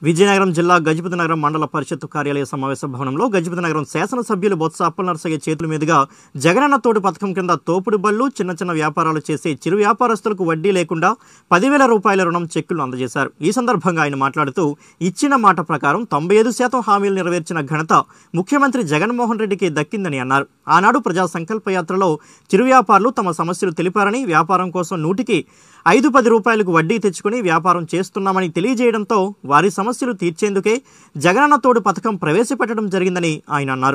విజయనగరం జిల్లా గజపతి నగరం మండల పరిషత్ కార్యాలయ సమావేశ భవనంలో గజపతి నగరం శాసనసభ్యులు బొత్స అప్పలనరసయ్య చేతుల మీదుగా జగనన్న తోడు పథకం కింద తోపుడు బళ్ళు చిన్న వ్యాపారాలు చేసే చిరు వ్యాపారస్తులకు వడ్డీ లేకుండా 10,000 రూపాయల రుణం చెక్కులు అందజేశారు। ఈ సందర్భంగా ఆయన మాట్లాడుతూ ఇచ్చిన మాట ప్రకారం 95% హామీలు నెరవేర్చిన ఘనత ముఖ్యమంత్రి జగన్మోహన్ రెడ్డికి దక్కిందని అన్నారు। ఆనాడు ప్రజా సంకల్ప యాత్రలో చిరు వ్యాపారులు తమ సమస్యలు తెలిపారని వ్యాపారం కోసం 100కి 5-10 రూపాయలకు వడ్డీ తెచ్చుకుని వ్యాపారం చేస్తున్నామని తెలియజేయడంతో వారి సమస్యలు తీర్చేందుకే జగనన్న తోడు పథకం ప్రవేశపెట్టడం జరిగిందని ఆయన అన్నారు।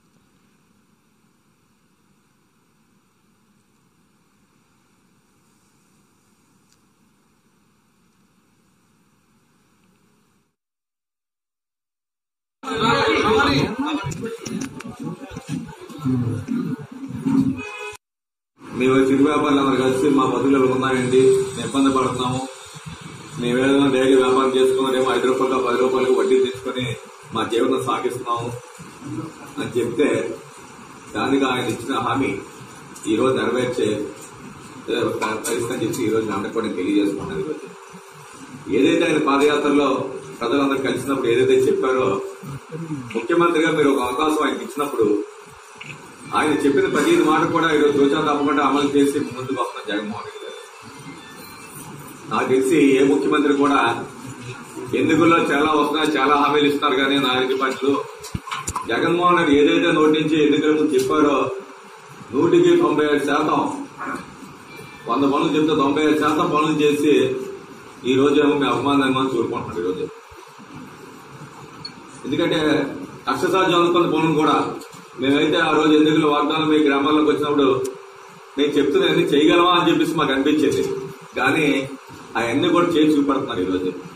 మేము చిరు వ్యాపారులందరూ కలిసి మా బతుకులు ఉన్నాయండి, ఇబ్బంది పడుతున్నాము, మేమేదైనా డైలీ వ్యాపారం చేసుకున్నారేమో 5 రూపాయలు 10 రూపాయలకు వడ్డీ తెచ్చుకొని మా జీవనం సాగిస్తున్నాము అని చెప్తే దానికి ఆయన ఇచ్చిన హామీ ఈరోజు నెరవేర్చే పరిస్థితి చెప్పి ఈరోజు అందరికీ కూడా తెలియజేసుకున్నాను। ఈరోజు ఏదైతే ఆయన పాదయాత్రలో ప్రజలందరూ కలిసినప్పుడు ఏదైతే చెప్పారో ముఖ్యమంత్రిగా మీరు ఒక అవకాశం ఆయనకి ఇచ్చినప్పుడు ఆయన చెప్పిన ప్రతి మాట కూడా ఈరోజు దోచా తప్పకుండా అమలు చేసి ముందుకు వస్తున్న జగన్మోహన్ రెడ్డి గారు। నాకు తెలిసి ఏ ముఖ్యమంత్రి కూడా ఎన్నికల్లో చాలా వస్తున్నా చాలా హామీలు ఇస్తున్నారు కానీ నాయకుడి పార్టీలు జగన్మోహన్ రెడ్డి ఏదైతే నోటి నుంచి ఎన్నికల ముందు చెప్పారో 100కి 97%, 100 పనులు చెప్తే 95% పనులు చేసి ఈ రోజు ఏమో మీ అభిమానాన్ని చూరుకుంటున్నారు। ఈరోజు ఎందుకంటే అక్షసాధ్యం అనుకున్న పనులు కూడా మేమైతే ఆ రోజు ఎన్నికల వాగ్దానం మీ గ్రామాల్లోకి వచ్చినప్పుడు మేము చెప్తున్నా అన్ని చేయగలమా అని చెప్పేసి మాకు అనిపించేది, కానీ అవన్నీ కూడా చేసి చూపెడుతున్నారు ఈరోజు।